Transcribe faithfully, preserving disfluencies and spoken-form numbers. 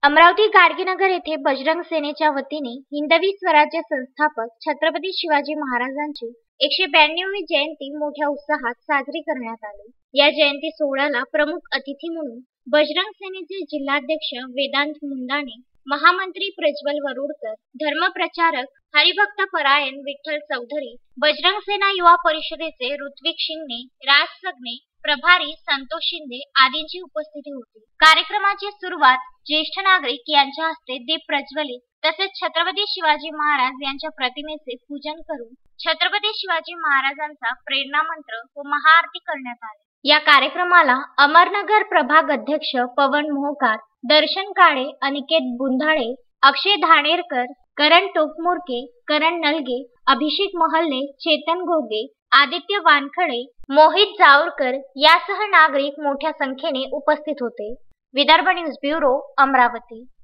अमरावती गाडगेनगर येथे बजरंग सेनेच्या वतीने हिंदवी स्वराज्य संस्थापक छत्रपती शिवाजी महाराजांची एकशे ब्याण्णवी जयंती मोठ्या उत्साहात साजरी करण्यात आली। या जयंती सोहळ्याला प्रमुख अतिथी म्हणून बजरंग सेनेचे जिल्हाध्यक्ष वेदांत मुंदाणे, महामंत्री प्रज्वल वरुडकर, धर्मप्रचारक हरिभक्त परायण विठ्ठल चौधरी, बजरंग सेना युवा परिषदेचे ऋत्विक शिंगणे, राज सगणे, प्रभारी संतोष शिंदे आदींची उपस्थिती होती। कार्यक्रमाची सुरुवात ज्येष्ठ नागरिक यांच्या हस्ते दीप प्रज्वलित तसेच छत्रपती शिवाजी महाराज यांच्या प्रतिमेचे पूजन करून छत्रपती शिवाजी महाराजांचा प्रेरणा मंत्र व महाआरती करण्यात आली। या कार्यक्रमाला अमरनगर प्रभाग अध्यक्ष पवन मोहकार, दर्शन काळे, अनिकेत बुंधाळे, अक्षय धानेरकर, करण टोकमुरके, करण नलगे, अभिषेक महल्ले, चेतन घोगे, आदित्य वानखडे, मोहित जावरकर यासह नागरिक मोठ्या संख्येने उपस्थित होते। Vidarbha news bureau, Amravati.